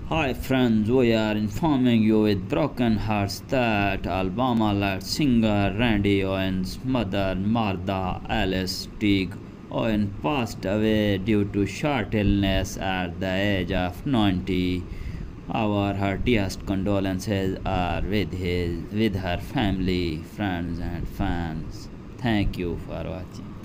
Hi friends, we are informing you with broken hearts that Alabama led singer Randy Owen's mother Martha Alice Teague Owen passed away due to short illness at the age of 90. Our heartiest condolences are with her family, friends and fans. Thank you for watching.